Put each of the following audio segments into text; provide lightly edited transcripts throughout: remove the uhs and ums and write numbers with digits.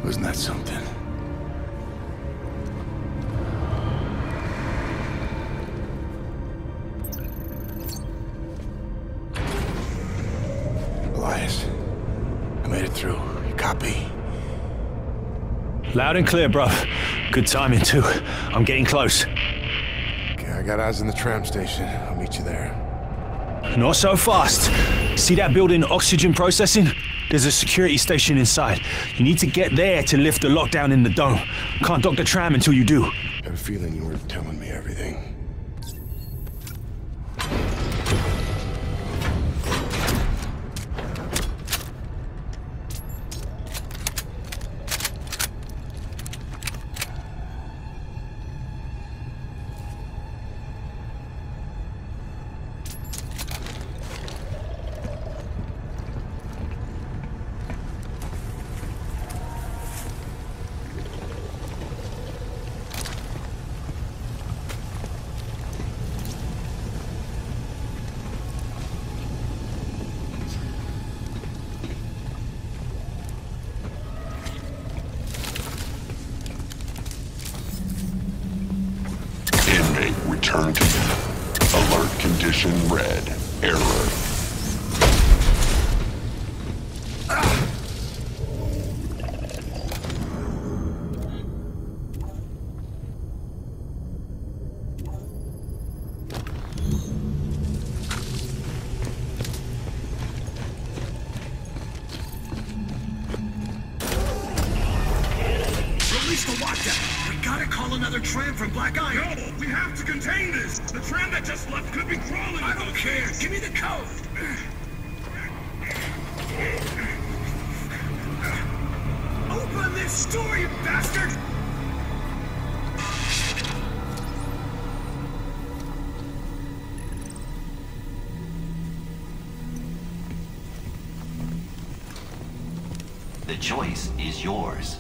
Wasn't that something? Elias, I made it through. You copy? Loud and clear, bruv. Good timing, too. I'm getting close. Okay, I got eyes on the tram station. I'll meet you there. Not so fast. See that building oxygen processing? There's a security station inside. You need to get there to lift the lockdown in the dome. Can't dock the tram until you do. I had a feeling you were telling me everything. Return to alert condition red. Error. Release the lockdown. We gotta call another tram from Black Iron. No, we have to contain this. The tram that just left could be crawling. I don't care. Give me the code. Open this door, you bastard! The choice is yours.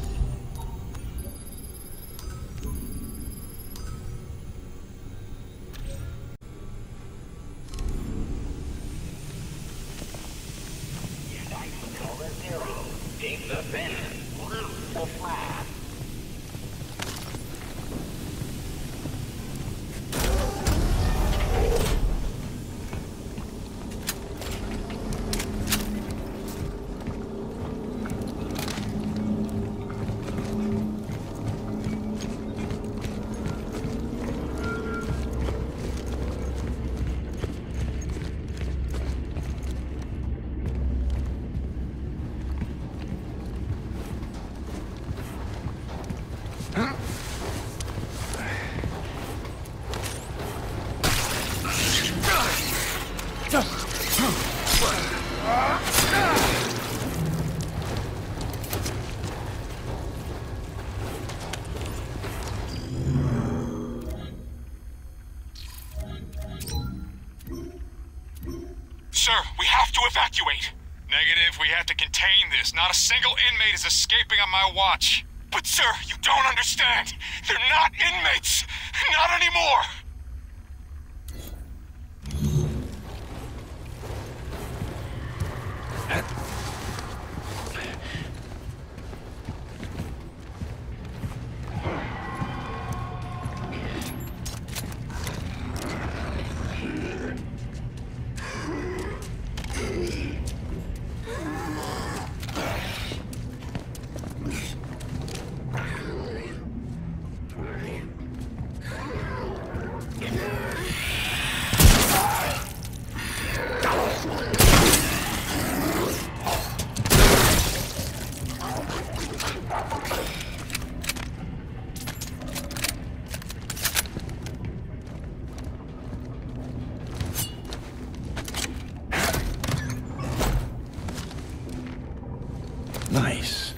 Take the pen. Loot the flag. Sir, we have to evacuate. Negative, we have to contain this. Not a single inmate is escaping on my watch. But sir, you don't understand. They're not inmates. Not anymore. Nice.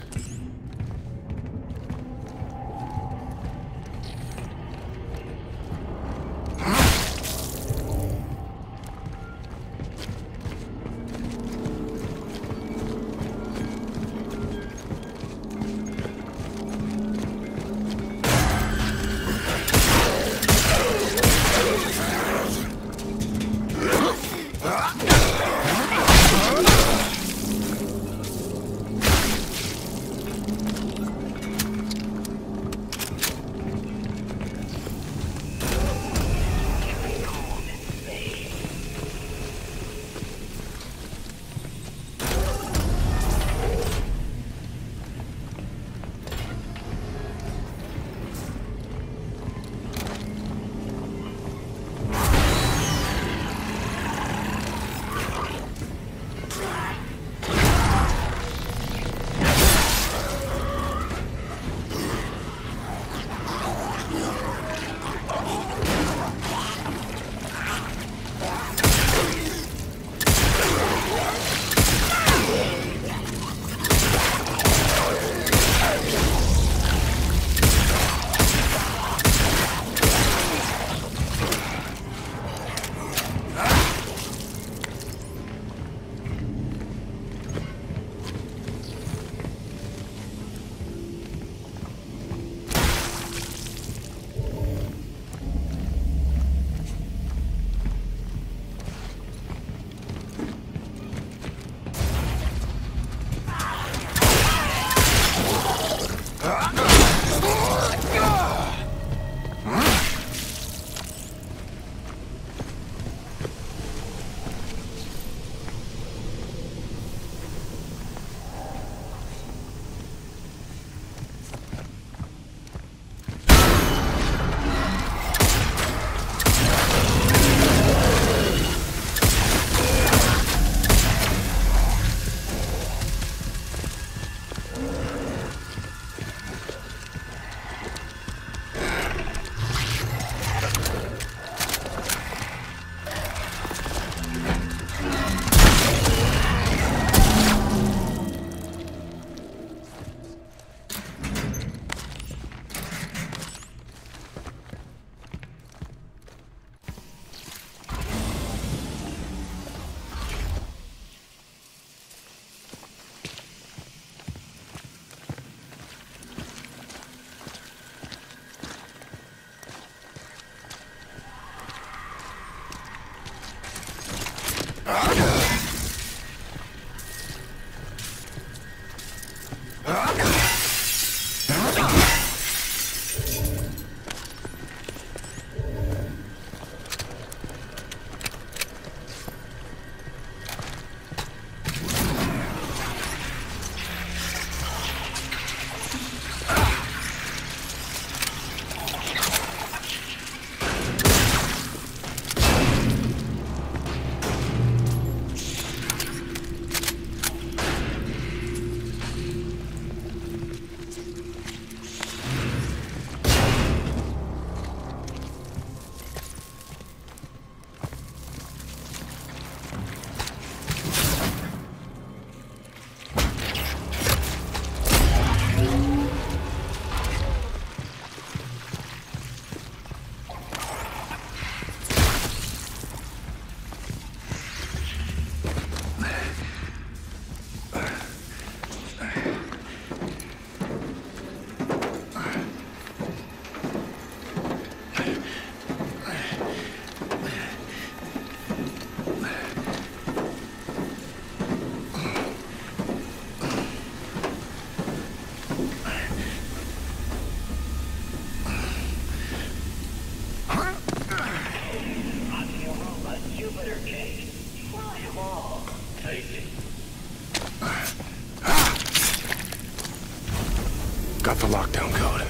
Got the lockdown code.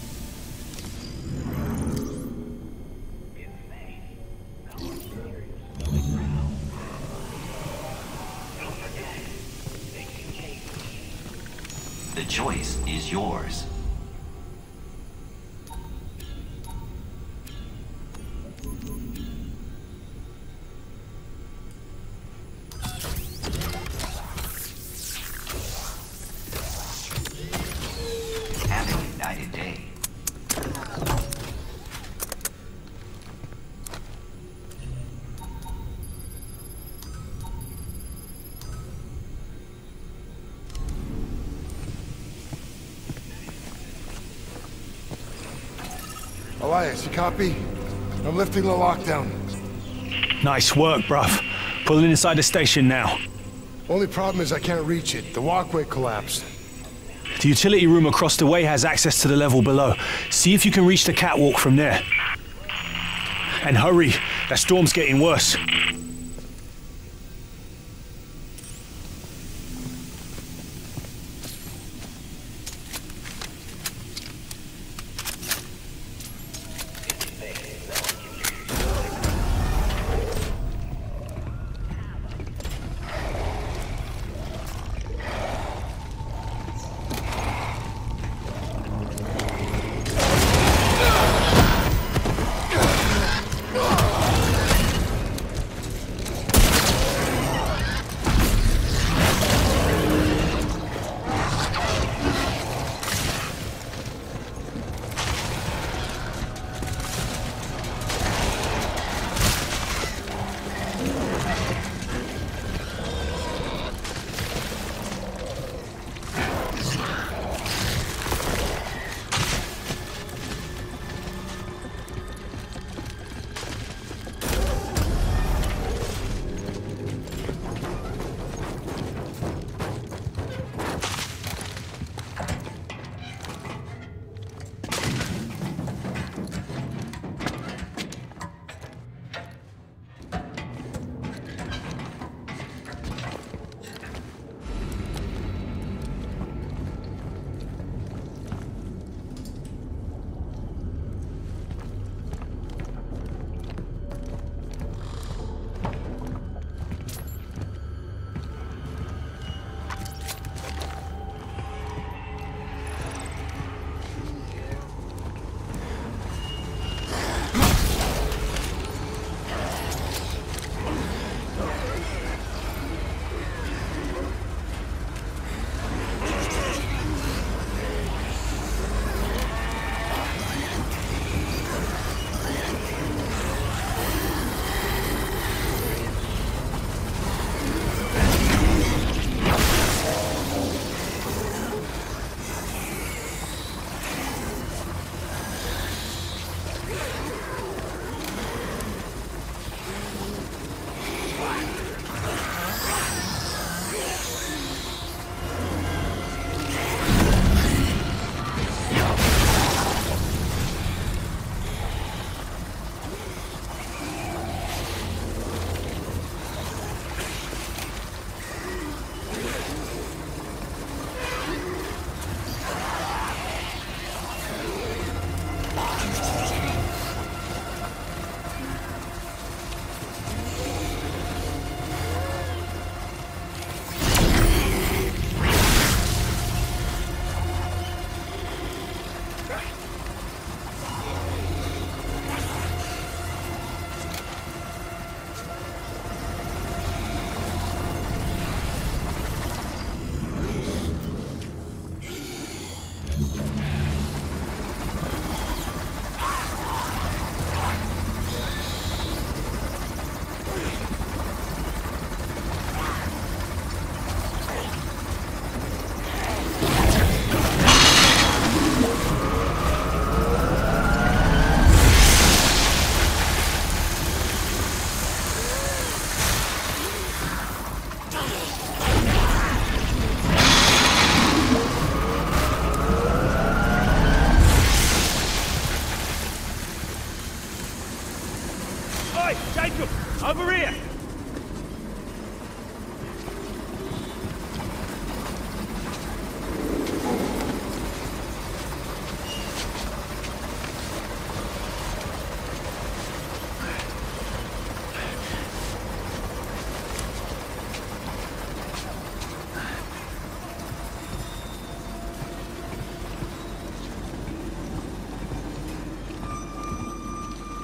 The choice is yours. Have an ignited day. Elias, you copy? I'm lifting the lockdown. Nice work, bruv. Pulling inside the station now. Only problem is I can't reach it. The walkway collapsed. The utility room across the way has access to the level below. See if you can reach the catwalk from there. And hurry, that storm's getting worse.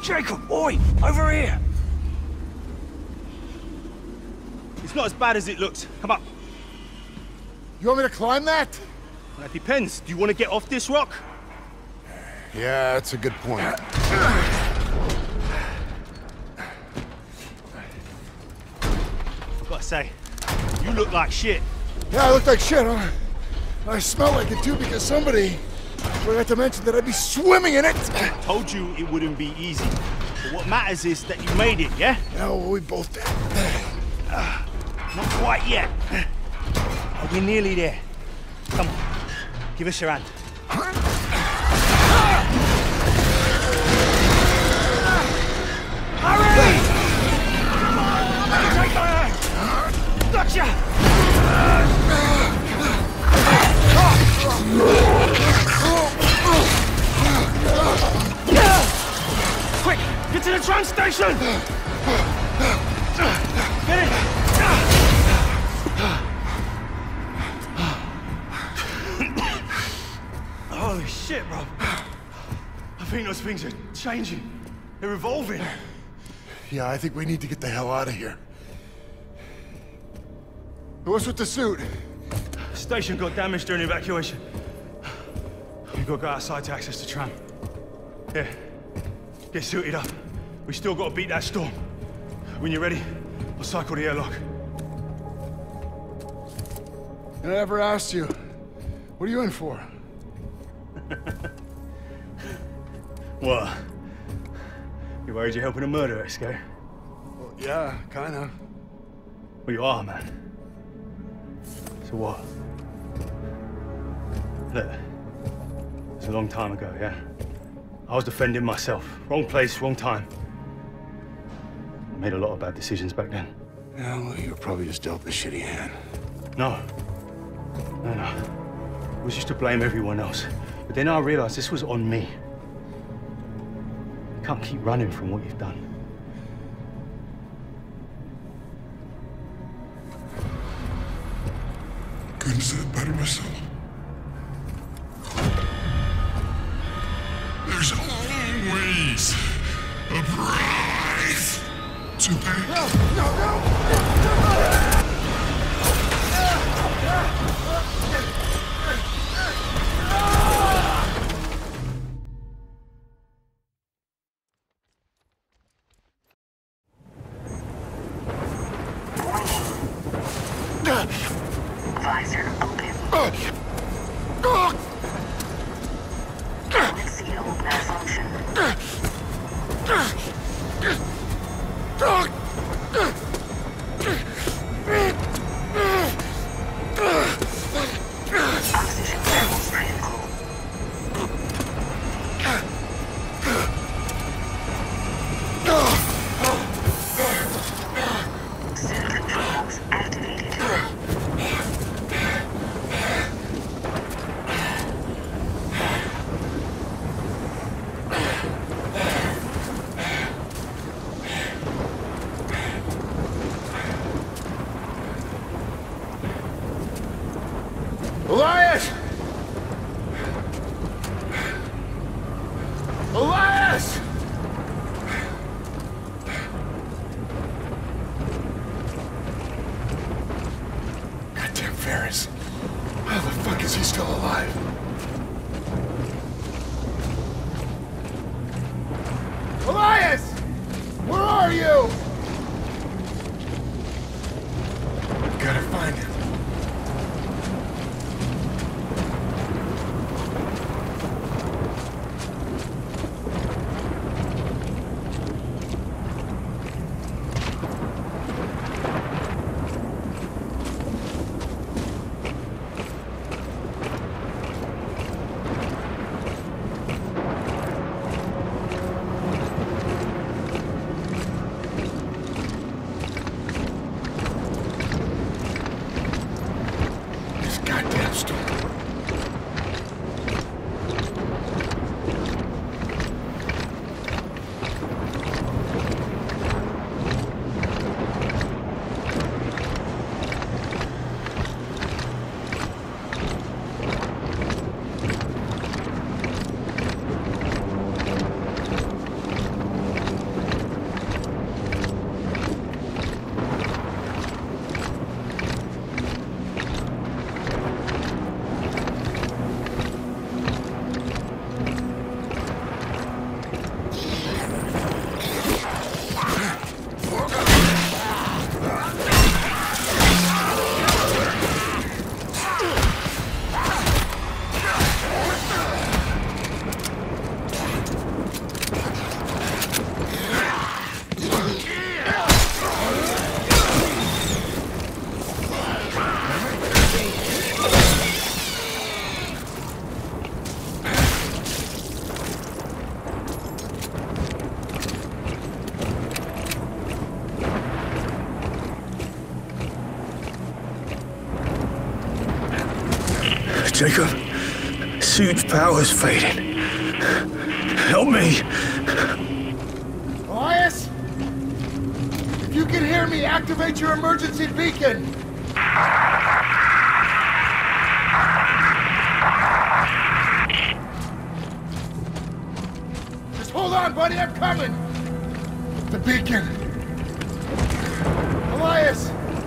Jacob, boy, over here. It's not as bad as it looks. Come up. You want me to climb that? That depends. Do you want to get off this rock? Yeah, that's a good point. Forgot to say, you look like shit. Yeah, I look like shit, huh? I smell like it too because somebody forgot to mention that I'd be swimming in it. Told you it wouldn't be easy. But what matters is that you made it, yeah? Yeah, well, we both did. Not quite yet. We're nearly there. Come on, give us your hand. Hurry! Take my hand! Gotcha! Quick! Get to the tram station! Get in! Holy shit, bro. I think those things are changing. They're evolving. Yeah, I think we need to get the hell out of here. What's with the suit? Station got damaged during evacuation. We've got to go outside to access the tram. Yeah, get suited up. We still got to beat that storm. When you're ready, I'll cycle the airlock. I never asked you. What are you in for? What? You worried you're helping a murderer escape? Well, yeah, kinda. Well, you are, man. So what? Look, it was a long time ago, yeah? I was defending myself. Wrong place, wrong time. I made a lot of bad decisions back then. Yeah, well, you were probably just dealt a shitty hand. No. No. It was just to blame everyone else. But then I realized this was on me. You can't keep running from what you've done. Couldn't have said it better myself. There's always a price to pay. No! Visor open. Seal malfunction. Oxygen levels critical. Set controls activated. Elias! Elias! Goddamn Ferris. How the fuck is he still alive? Elias! Where are you? Gotta find him. Jacob, suit's power's fading. Help me. Elias? If you can hear me, activate your emergency beacon. Just hold on, buddy, I'm coming. The beacon. Elias!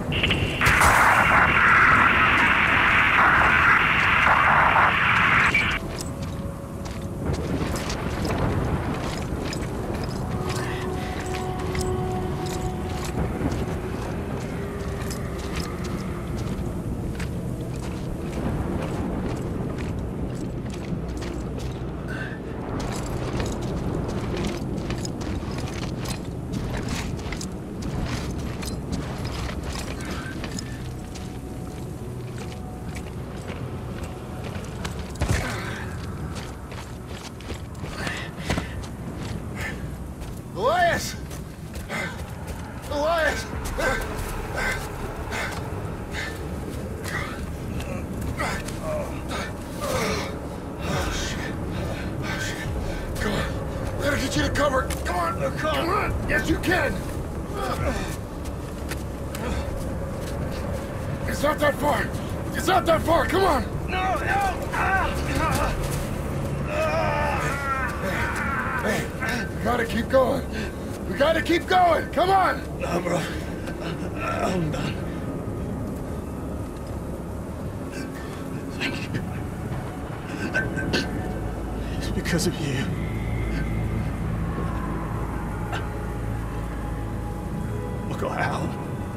Elias! Elias! Come on. Gotta get you to cover. Come on. Come on. Yes, you can. It's not that far. It's not that far. Come on. No, Hey, we gotta keep going. We gotta keep going. Come on. No, bro. I'm done. Thank you. It's because of you. I got out.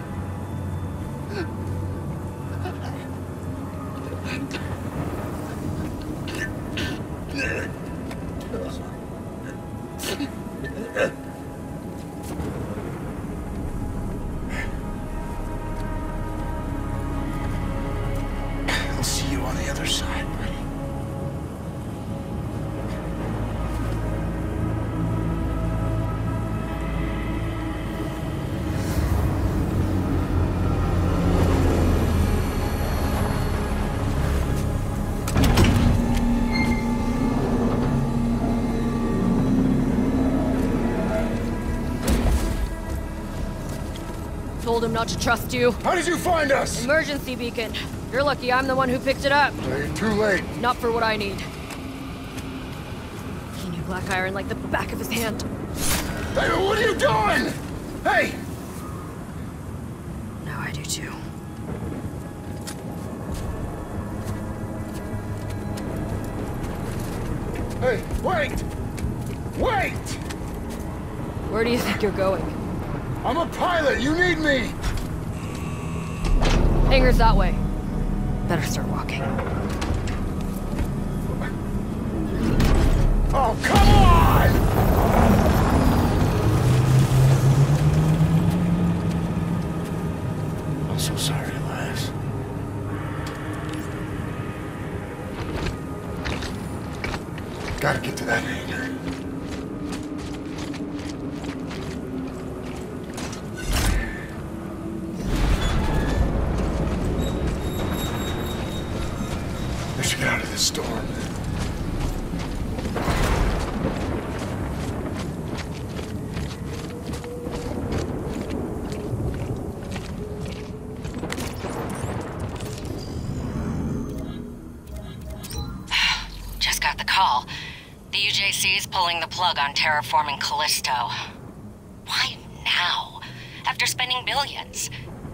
I'll see you on the other side, buddy. Told him not to trust you. How did you find us? Emergency beacon. You're lucky I'm the one who picked it up. Well, you're too late. Not for what I need. He knew Black Iron like the back of his hand. Hey, what are you doing? Hey! Now I do too. Hey, wait! Wait! Where do you think you're going? I'm a pilot. You need me. Hangar's that way. Better start walking. Oh, come on! I'm so sorry, Elias. Gotta get to that hangar. Let's get out of this storm. Just got the call. The UJC is pulling the plug on terraforming Callisto. Why now? After spending billions?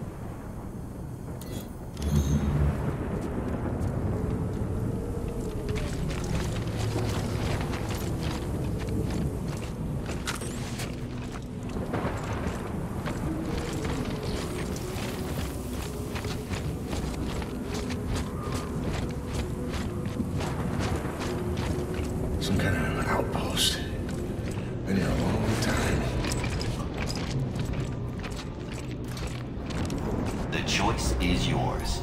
Some kind of outpost. Been here a long time. The choice is yours.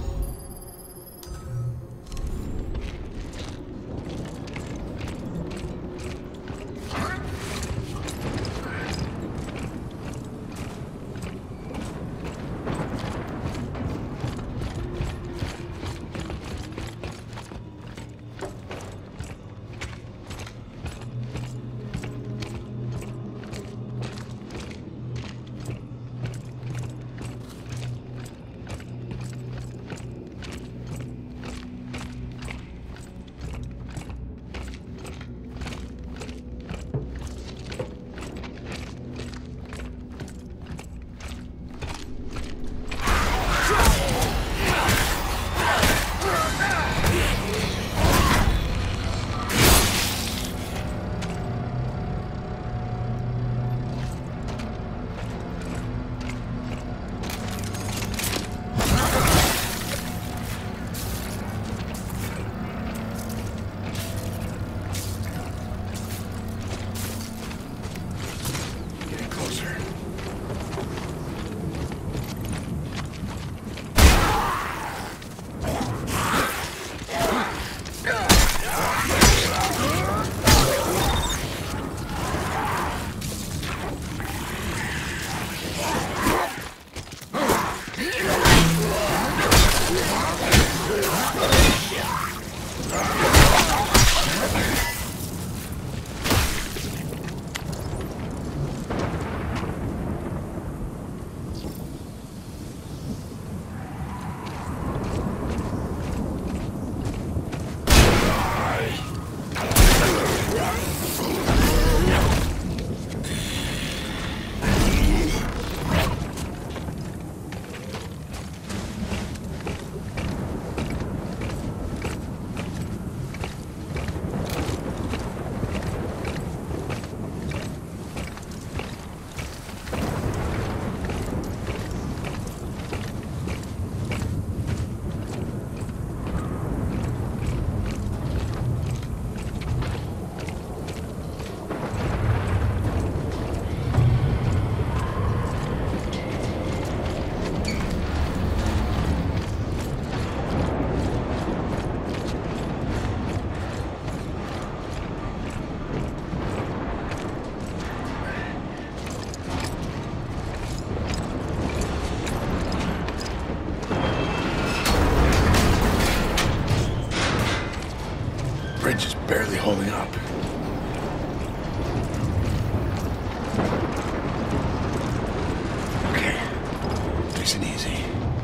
bridge is barely holding up. Okay, nice and easy.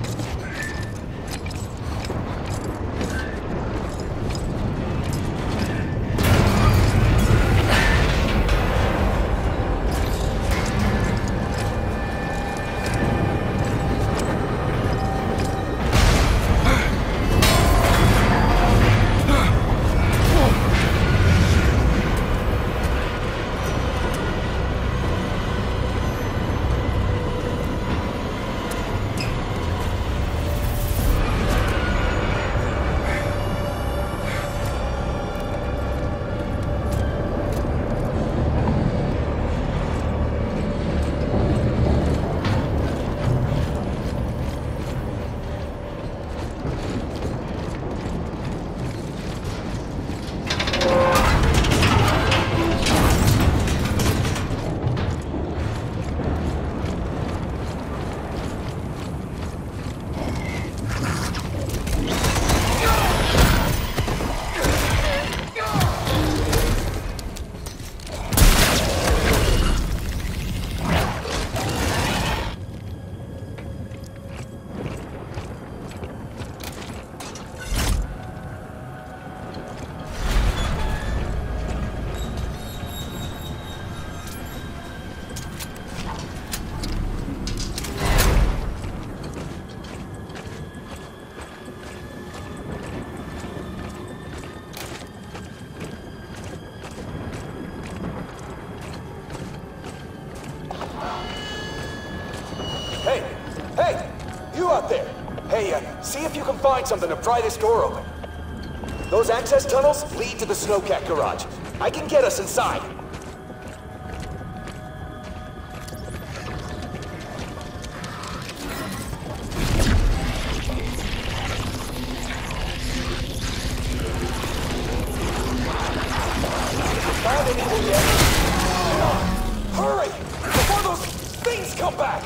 See if you can find something to pry this door open. Those access tunnels lead to the snowcat garage. I can get us inside. Found anything yet? Hurry! Before those things come back!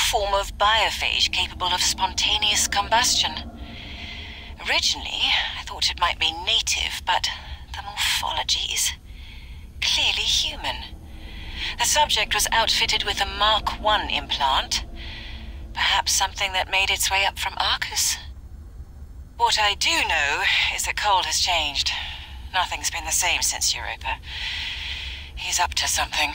form of biophage capable of spontaneous combustion. Originally, I thought it might be native, but the morphology is clearly human. The subject was outfitted with a Mark I implant. Perhaps something that made its way up from Arcus? What I do know is that Cole has changed. Nothing's been the same since Europa. He's up to something.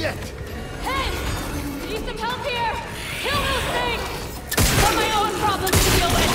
shit! Hey! Need some help here! Kill those things! Got my own problems to deal with!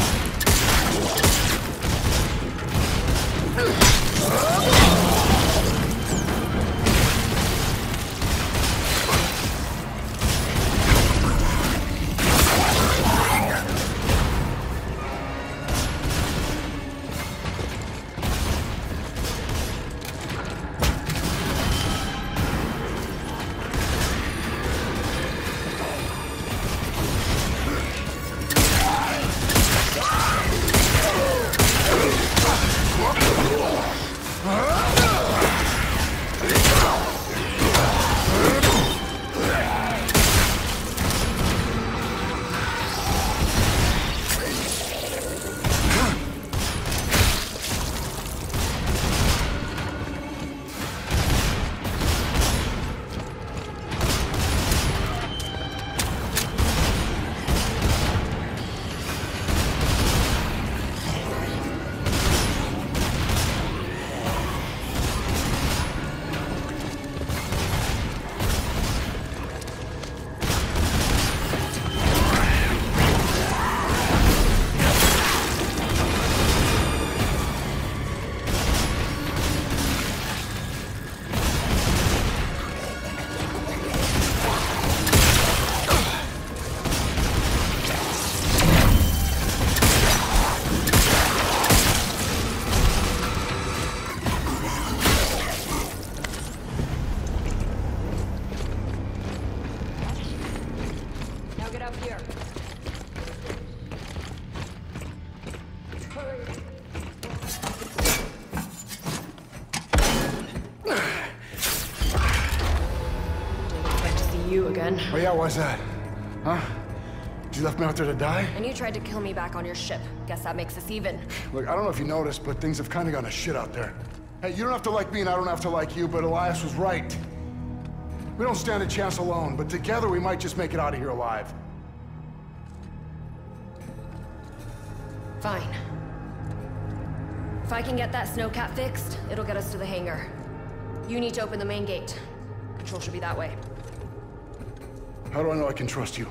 Oh yeah, why's that? Huh? You left me out there to die? And you tried to kill me back on your ship. Guess that makes us even. Look, I don't know if you noticed, but things have kind of gone to shit out there. Hey, you don't have to like me and I don't have to like you, but Elias was right. We don't stand a chance alone, but together we might just make it out of here alive. Fine. If I can get that snowcat fixed, it'll get us to the hangar. You need to open the main gate. Control should be that way. How do I know I can trust you?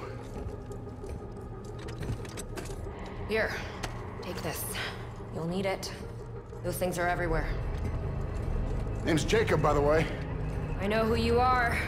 Here, take this. You'll need it. Those things are everywhere. Name's Jacob, by the way. I know who you are.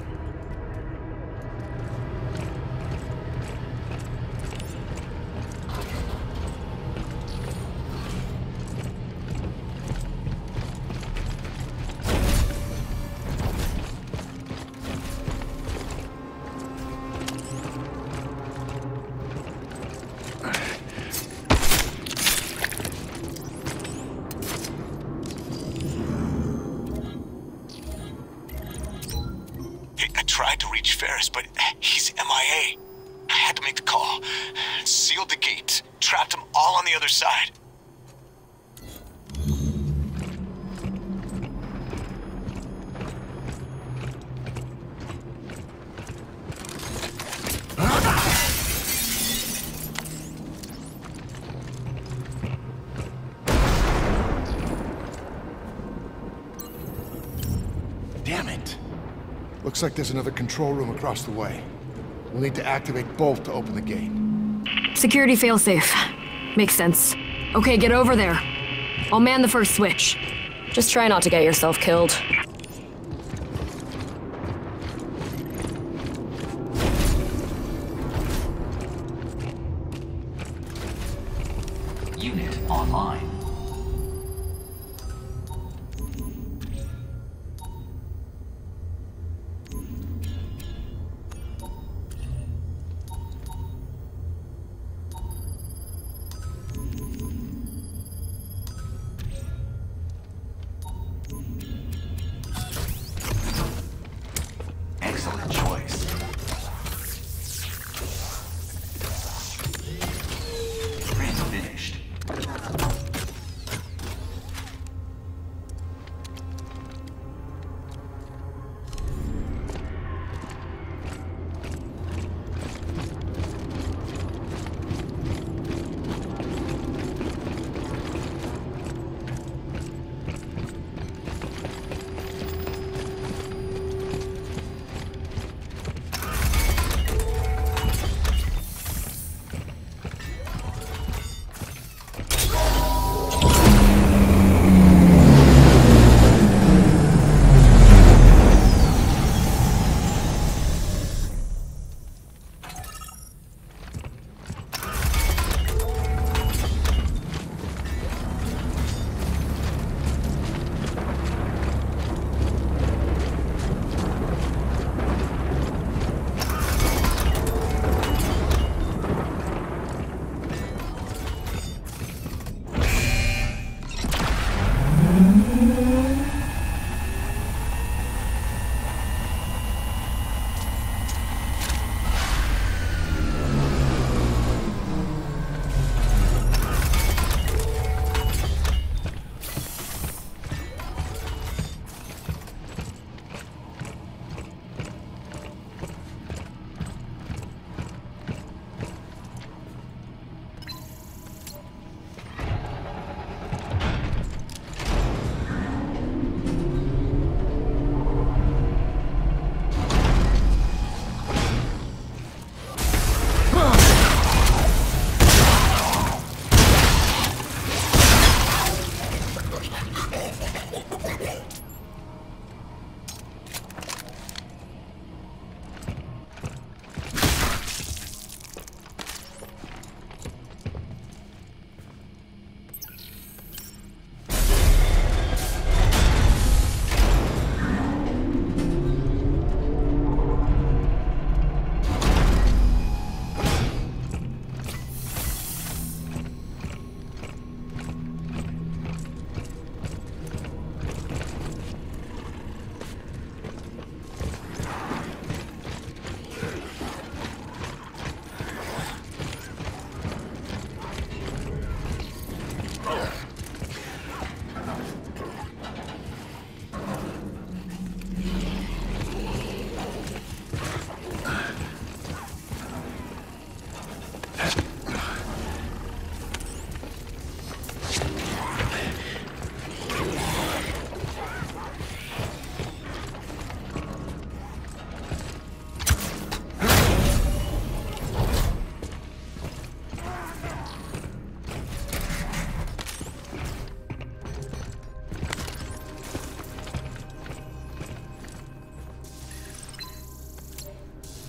Tried to reach Ferris, but he's MIA. I had to make the call. Sealed the gate. Trapped them all on the other side. Damn it. Looks like there's another control room across the way. We'll need to activate both to open the gate. Security failsafe. Makes sense. Okay, get over there. I'll man the first switch. Just try not to get yourself killed. Unit online. Excellent choice. Print finished.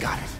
Got it.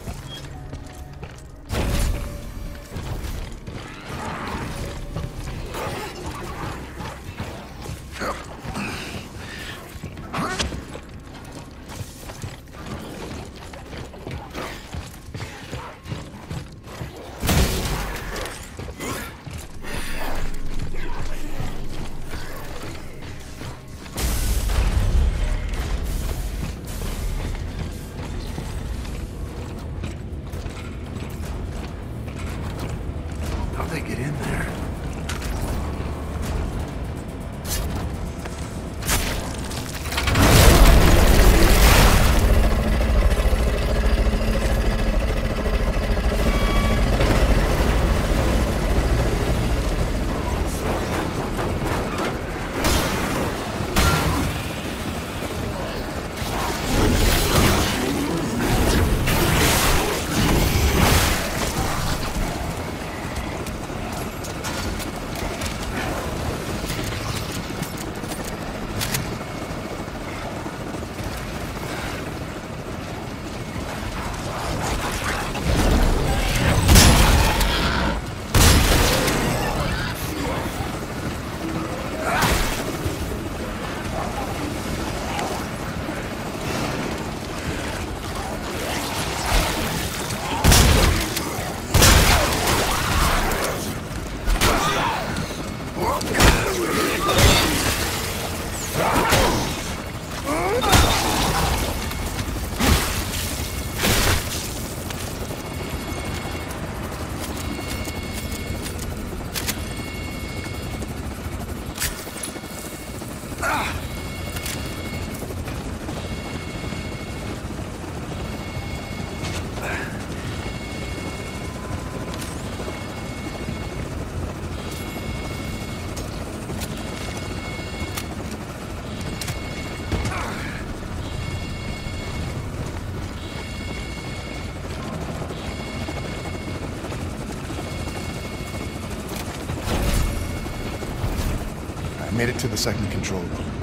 Made it to the second control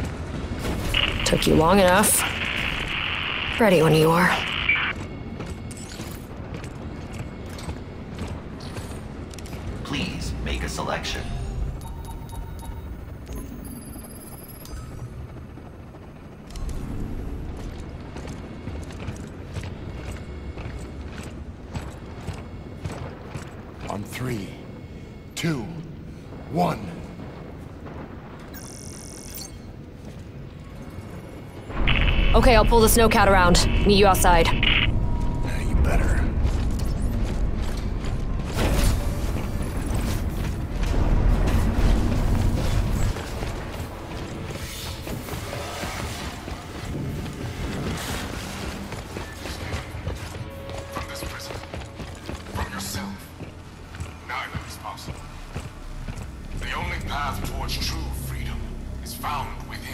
room. Took you long enough. Ready when you are. Please make a selection. On 3, 2, 1. Okay, I'll pull the snowcat around. Meet you outside. Yeah, you better. From this prison, from yourself, neither is possible. The only path towards true freedom is found within.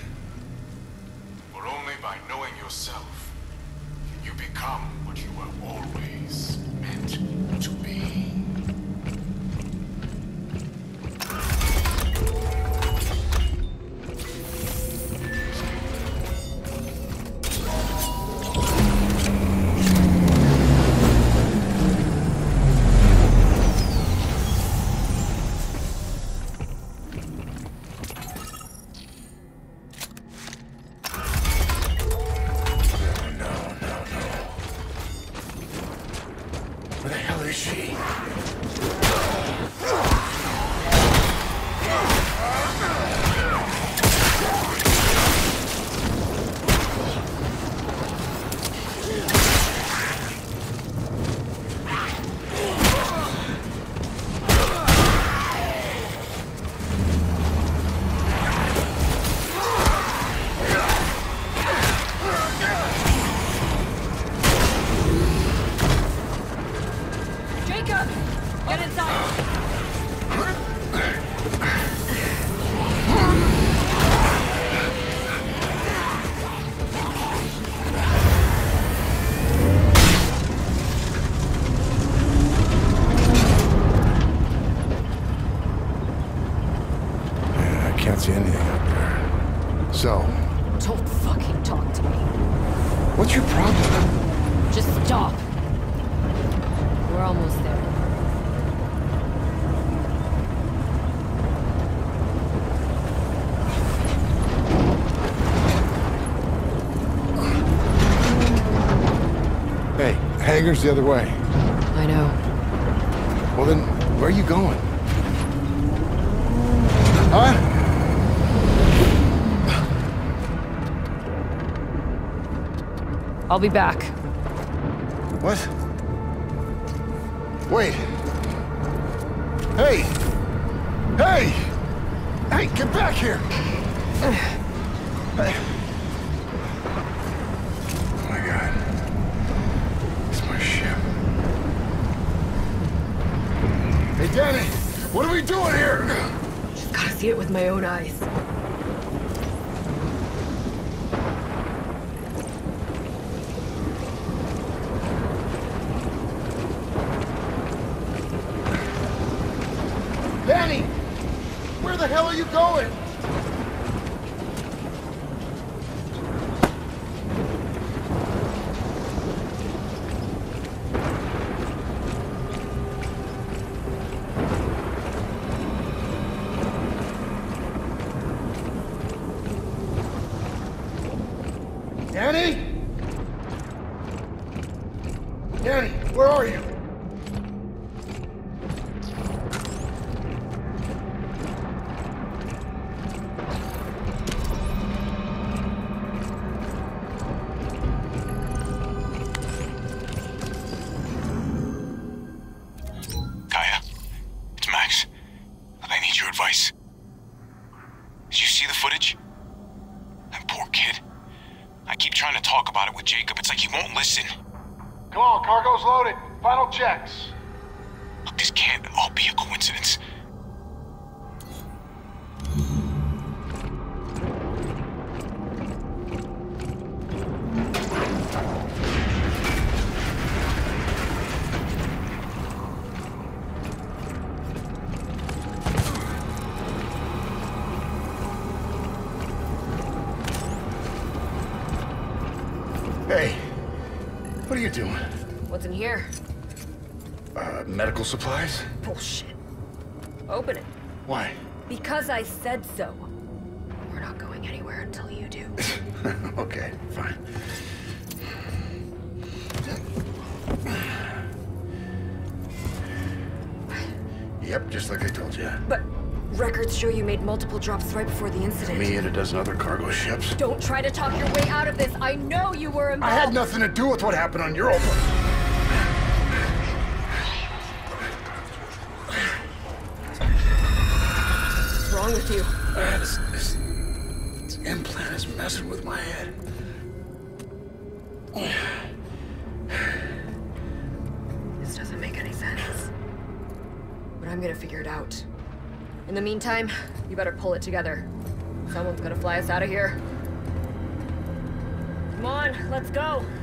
For only by knowing yourself can you become what you were always meant to be. See anything up there. So... Don't fucking talk to me. What's your problem? Just stop. We're almost there. Hey, hangar's the other way. I know. Well then, where are you going? Huh? I'll be back. What? Wait. Hey! Hey! Hey, get back here! Hey. Oh my God. It's my ship. Hey, Dani! What are we doing here? Just gotta see it with my own eyes. Dani! Where the hell are you going? Dani? Dani, where are you? Cargo's loaded. Final checks. Look, this can't all be a coincidence. Hey, what are you doing? What's in here? Medical supplies? Bullshit. Open it. Why? Because I said so. We're not going anywhere until you do. Okay, fine. Yep, just like I told you. But records show you made multiple drops right before the incident. Me and a dozen other cargo ships. Don't try to talk your way out of this. I know you were involved. I had nothing to do with what happened on Europa. What's wrong with you? This implant is messing with my head. This doesn't make any sense. But I'm gonna figure it out. In the meantime, you better pull it together. Someone's gonna fly us out of here. Come on, let's go.